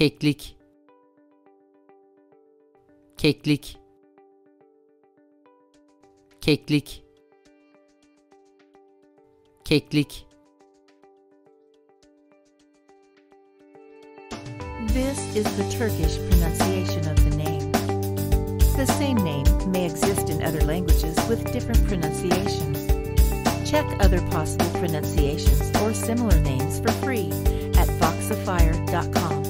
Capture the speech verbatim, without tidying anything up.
Keklik, keklik, keklik, keklik. This is the Turkish pronunciation of the name. The same name may exist in other languages with different pronunciations. Check other possible pronunciations or similar names for free at voxifier dot com.